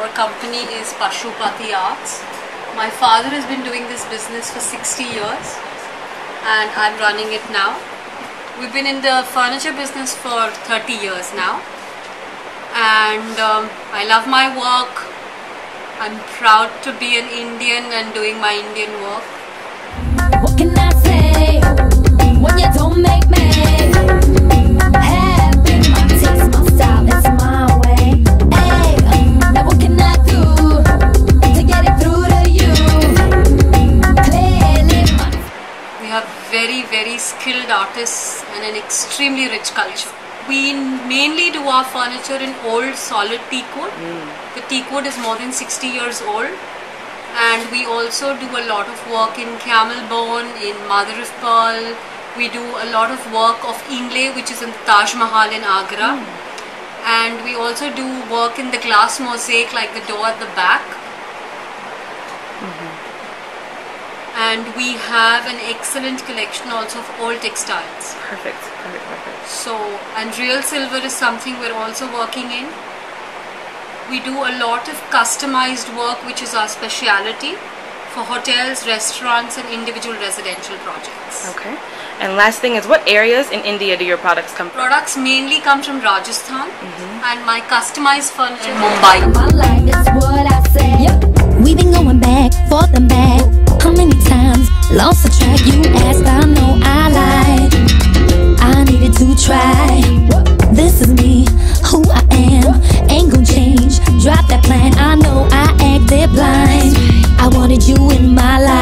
our company is Pashupati Arts. My father has been doing this business for 60 years and I'm running it now. We've been in the furniture business for 30 years now, and I love my work. I'm proud to be an Indian and doing my Indian work. What can I say when you don't make me happy? My taste, my style, it's my way. Hey, now what can I do to get it through to you? Clearly, We have very skilled artists and an extremely rich culture. We mainly do our furniture in old solid teak wood. The teak wood is more than 60 years old, and we also do a lot of work in camel bone, in mother of pearl. We do a lot of work of inlay, which is in the Taj Mahal in Agra, and we also do work in the glass mosaic like the door at the back. And we have an excellent collection also of old textiles. Perfect. So, and real silver is something we're also working in. We do a lot of customized work, which is our speciality, for hotels, restaurants and individual residential projects. Okay. And last thing is, what areas in India do your products come from? Products mainly come from Rajasthan, and my customized furniture in Mumbai. my life is what I say. Yep. We've been going back, forth and back. How many times lost the track? You asked, I know I lied. I needed to try. This is me, who I am. Ain't gon' change. Drop that plan. I know I acted blind. I wanted you in my life.